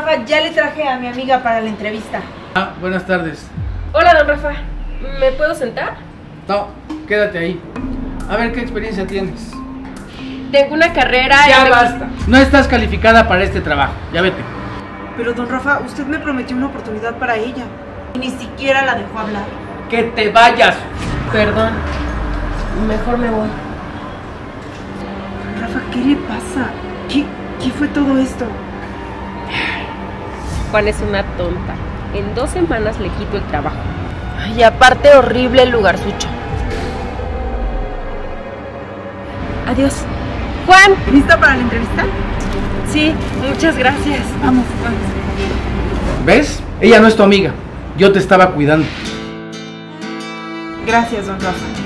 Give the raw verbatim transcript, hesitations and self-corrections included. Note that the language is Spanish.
Rafa, ya le traje a mi amiga para la entrevista. Ah, buenas tardes. Hola, don Rafa. ¿Me puedo sentar? No, quédate ahí. A ver qué experiencia tienes. Tengo una carrera... Ya en... basta. No estás calificada para este trabajo. Ya vete. Pero don Rafa, usted me prometió una oportunidad para ella. Y ni siquiera la dejó hablar. ¡Que te vayas! Perdón. Mejor me voy. Rafa, ¿qué le pasa? ¿Qué, qué fue todo esto? Juan es una tonta. En dos semanas le quito el trabajo. Y aparte, horrible el lugarzucho. Adiós. Juan. ¿Lista para la entrevista? Sí, muchas gracias. Vamos, vamos. ¿Ves? Ella no es tu amiga. Yo te estaba cuidando. Gracias, don Rafa.